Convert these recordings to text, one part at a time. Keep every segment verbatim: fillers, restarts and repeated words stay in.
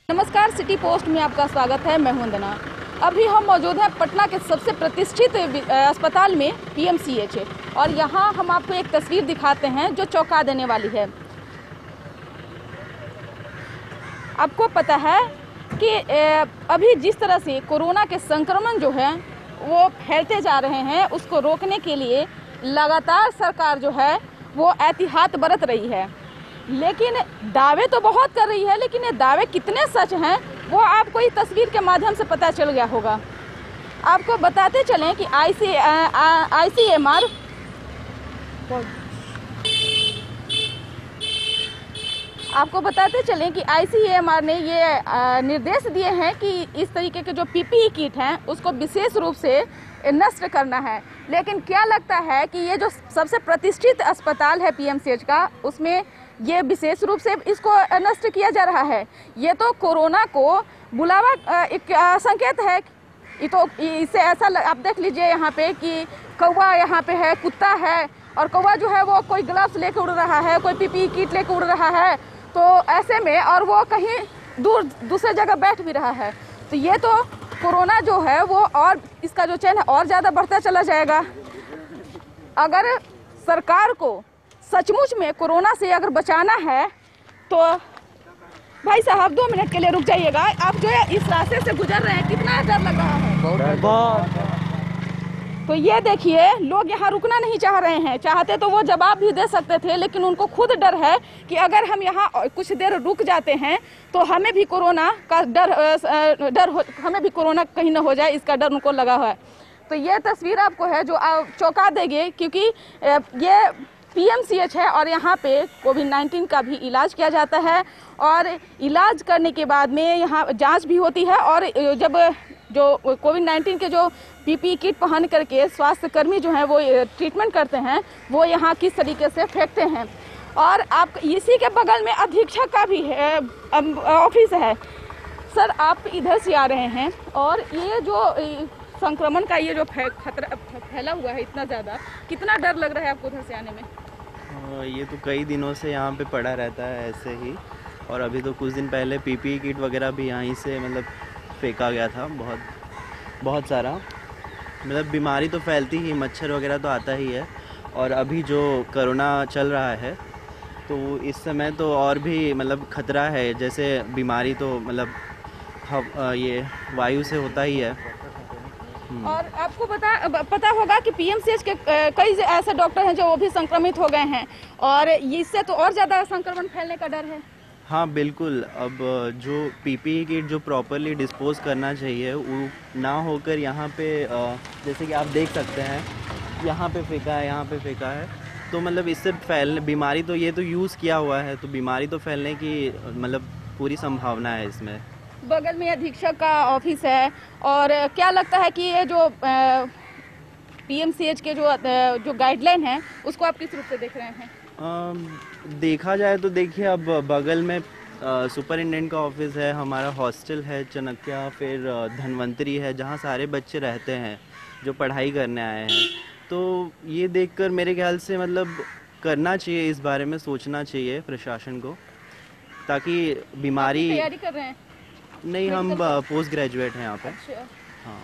नमस्कार, city post में आपका स्वागत है। मैं हूं वंदना। अभी हम मौजूद हैं पटना के सबसे प्रतिष्ठित अस्पताल में पीएमसीएच, और यहां हम आपको एक तस्वीर दिखाते हैं जो चौंका देने वाली है। आपको पता है कि अभी जिस तरह से कोरोना के संक्रमण जो है वो फैलते जा रहे हैं, उसको रोकने के लिए लगातार सरकार जो है वो एहतियात बरत रही है, लेकिन दावे तो बहुत कर रही है, लेकिन ये दावे कितने सच हैं वो आपको इस तस्वीर के माध्यम से पता चल गया होगा। आपको बताते चलें कि आईसी आईसीएमआर आपको बताते चलें कि आईसीएमआर ने ये निर्देश दिए हैं कि इस तरीके के जो पीपीई किट हैं उसको विशेष रूप से नष्ट करना है। लेकिन क्या लगता है कि ये जो सबसे प्रतिष्ठित अस्पताल है पीएमसीएच का, उसमें ये विशेष रूप से इसको नष्ट किया जा रहा है। ये तो कोरोना को बुलावा एक संकेत है। ये तो इससे ऐसा लग, आप देख लीजिए यहाँ पे कि कौवा यहाँ पे है, कुत्ता है, और कौवा जो है वो कोई ग्लव्स लेके उड़ रहा है, कोई पीपीई किट लेके उड़ रहा है, तो ऐसे में और वो कहीं दूर दूसरे जगह बैठ भी रहा है। तो ये तो कोरोना जो है वो और इसका जो चैन है और ज़्यादा बढ़ता चला जाएगा। अगर सरकार को सचमुच में कोरोना से अगर बचाना है तो भाई साहब दो मिनट के लिए रुक जाइएगा। आप जो है इस रास्ते से गुजर रहे हैं, कितना डर लग रहा है। बहुत। तो ये देखिए, लोग यहाँ रुकना नहीं चाह रहे हैं। चाहते तो वो जवाब भी दे सकते थे, लेकिन उनको खुद डर है कि अगर हम यहाँ कुछ देर रुक जाते हैं तो हमें भी कोरोना का डर डर हो, हमें भी कोरोना कहीं ना हो जाए, इसका डर उनको लगा हुआ है। तो ये तस्वीर आपको है जो चौंका देगी, क्योंकि ये पीएमसीएच है और यहाँ पे कोविड नाइन्टीन का भी इलाज किया जाता है, और इलाज करने के बाद में यहाँ जांच भी होती है। और जब जो कोविड नाइन्टीन के जो पीपीई किट पहन करके स्वास्थ्य कर्मी जो हैं वो ट्रीटमेंट करते हैं, वो यहाँ किस तरीके से फेंकते हैं। और आप इसी के बगल में अधीक्षक का भी है ऑफिस है। सर, आप इधर से आ रहे हैं और ये जो संक्रमण का ये जो खतरा फैला हुआ है इतना ज़्यादा, कितना डर लग रहा है आपको उधर से आने में? ये तो कई दिनों से यहाँ पे पड़ा रहता है ऐसे ही, और अभी तो कुछ दिन पहले पीपीई किट वगैरह भी यहीं से मतलब फेंका गया था, बहुत बहुत सारा। मतलब बीमारी तो फैलती ही, मच्छर वगैरह तो आता ही है, और अभी जो कोरोना चल रहा है तो इस समय तो और भी मतलब खतरा है। जैसे बीमारी तो मतलब ये वायु से होता ही है। और आपको पता पता होगा कि पीएमसीएच के कई ऐसे डॉक्टर हैं जो वो भी संक्रमित हो गए हैं, और इससे तो और ज़्यादा संक्रमण फैलने का डर है। हाँ बिल्कुल। अब जो पीपीई किट जो प्रॉपरली डिस्पोज करना चाहिए वो ना होकर यहाँ पे जैसे कि आप देख सकते हैं यहाँ पे फेंका है, यहाँ पे फेंका है, तो मतलब इससे फैलने बीमारी तो ये तो यूज़ किया हुआ है, तो बीमारी तो फैलने की मतलब पूरी संभावना है इसमें। बगल में अधीक्षक का ऑफिस है, और क्या लगता है कि ये जो पीएमसीएच के जो जो गाइडलाइन है उसको आप किस रूप से देख रहे हैं? आ, देखा जाए तो देखिए, अब बगल में सुपरिटेंडेंट का ऑफिस है, हमारा हॉस्टल है चाणक्य, फिर धन्वंतरी है जहाँ सारे बच्चे रहते हैं जो पढ़ाई करने आए हैं। तो ये देखकर मेरे ख्याल से मतलब करना चाहिए, इस बारे में सोचना चाहिए प्रशासन को, ताकि बीमारी। तैयारी कर रहे हैं? नहीं, हम पोस्ट ग्रेजुएट हैं यहाँ पे। अच्छा। हाँ,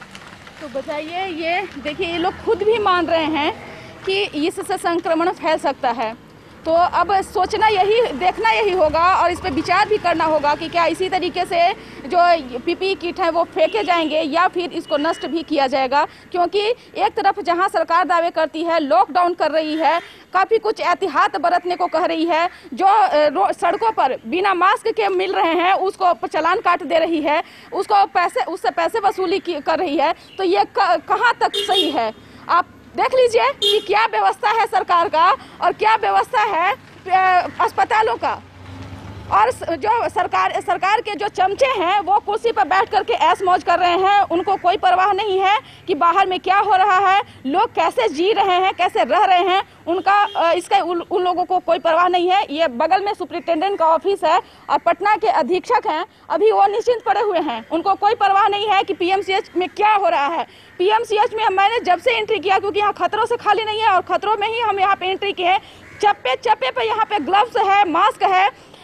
तो बताइए, ये देखिए ये लोग खुद भी मान रहे हैं कि इससे संक्रमण फैल सकता है। तो अब सोचना यही देखना यही होगा, और इस पर विचार भी करना होगा कि क्या इसी तरीके से जो पीपीई किट है वो फेंके जाएंगे या फिर इसको नष्ट भी किया जाएगा। क्योंकि एक तरफ जहां सरकार दावे करती है, लॉकडाउन कर रही है, काफ़ी कुछ एहतियात बरतने को कह रही है, जो सड़कों पर बिना मास्क के मिल रहे हैं उसको चालान काट दे रही है, उसको पैसे उससे पैसे वसूली कर रही है, तो ये कहाँ तक सही है? आप देख लीजिए कि क्या व्यवस्था है सरकार का और क्या व्यवस्था है अस्पतालों का। और जो सरकार सरकार के जो चमचे हैं वो कुर्सी पर बैठ करके ऐश मौज कर रहे हैं। उनको कोई परवाह नहीं है कि बाहर में क्या हो रहा है, लोग कैसे जी रहे हैं, कैसे रह रहे हैं, उनका इसका उन, उन लोगों को कोई परवाह नहीं है। ये बगल में सुपरिटेंडेंट का ऑफिस है और पटना के अधीक्षक हैं, अभी वो निश्चिंत पड़े हुए हैं। उनको कोई परवाह नहीं है कि पीएमसीएच में क्या हो रहा है। पीएमसीएच में मैंने जब से एंट्री किया, क्योंकि यहाँ खतरों से खाली नहीं है और खतरों में ही हम यहाँ पे एंट्री किए हैं, चप्पे चप्पे पे यहाँ पे ग्लव्स है, मास्क है,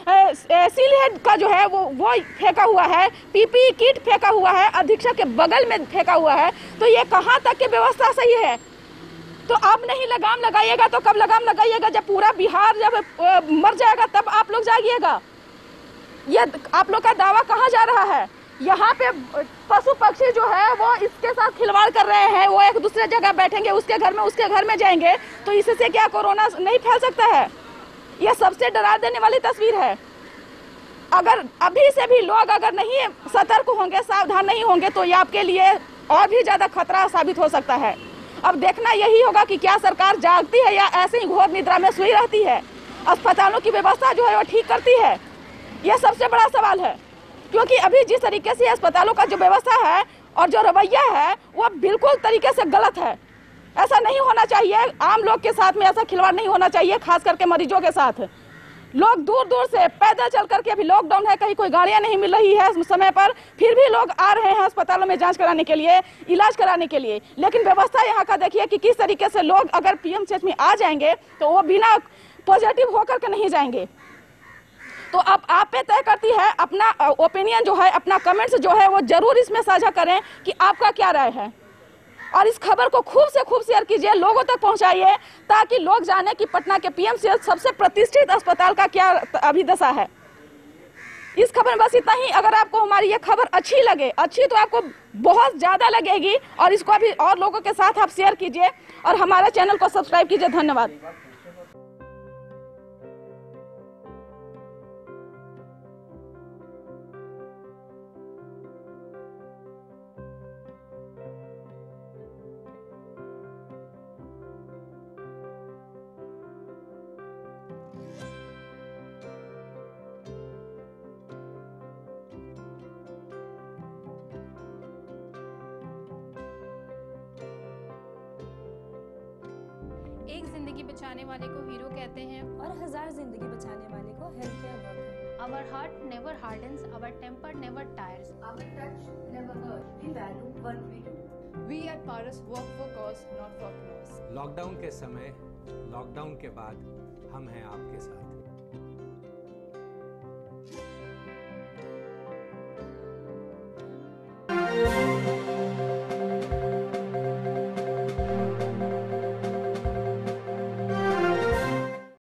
सील हेड का जो है वो वो फेंका हुआ है, पीपीई किट फेंका हुआ है, अधीक्षक के बगल में फेंका हुआ है। तो ये कहाँ तक की व्यवस्था सही है? तो अब नहीं लगाम लगाइएगा तो कब लगाम लगाइएगा? जब पूरा बिहार जब मर जाएगा तब आप लोग जागिएगा। ये आप लोग का दावा कहाँ जा रहा है? यहाँ पे पशु पक्षी जो है वो इसके साथ खिलवाड़ कर रहे हैं, वो एक दूसरे जगह बैठेंगे, उसके घर में उसके घर में जाएंगे, तो इससे क्या कोरोना नहीं फैल सकता है? ये सबसे डरा देने वाली तस्वीर है। अगर अभी से भी लोग अगर नहीं सतर्क होंगे, सावधान नहीं होंगे, तो ये आपके लिए और भी ज्यादा खतरा साबित हो सकता है। अब देखना यही होगा कि क्या सरकार जागती है या ऐसे ही घोर निद्रा में सोई रहती है, अस्पतालों की व्यवस्था जो है वो ठीक करती है। यह सबसे बड़ा सवाल है, क्योंकि अभी जिस तरीके से अस्पतालों का जो व्यवस्था है और जो रवैया है वो बिल्कुल तरीके से गलत है। ऐसा नहीं होना चाहिए, आम लोग के साथ में ऐसा खिलवाड़ नहीं होना चाहिए, खास करके मरीजों के साथ। लोग दूर दूर से पैदल चल करके, अभी लॉकडाउन है, कहीं कोई गाड़ियां नहीं मिल रही है समय पर, फिर भी लोग आ रहे हैं अस्पतालों में जांच कराने के लिए, इलाज कराने के लिए। लेकिन व्यवस्था यहाँ का देखिए कि किस तरीके से लोग अगर पीएमसीएच में आ जाएंगे तो वो बिना पॉजिटिव होकर के नहीं जाएंगे। तो अब आप पे तय करती है, अपना ओपिनियन जो है, अपना कमेंट्स जो है वो जरूर इसमें साझा करें कि आपका क्या राय है, और इस खबर को खूब से खूब शेयर कीजिए, लोगों तक पहुंचाइए, ताकि लोग जाने कि पटना के पीएमसीएच सबसे प्रतिष्ठित अस्पताल का क्या अभी दशा है। इस खबर में बस इतना ही। अगर आपको हमारी ये खबर अच्छी लगे, अच्छी तो आपको बहुत ज्यादा लगेगी, और इसको अभी और लोगों के साथ आप शेयर कीजिए और हमारे चैनल को सब्सक्राइब कीजिए। धन्यवाद। एक जिंदगी बचाने वाले को हीरो कहते हैं और हजार जिंदगी बचाने वाले को health care worker. Our heart never hardens, our temper never tires. Our touch never hurts. We value what we do. We at Paras work for cause, not for applause. Lockdown के समय, लॉकडाउन के बाद हम हैं आपके साथ।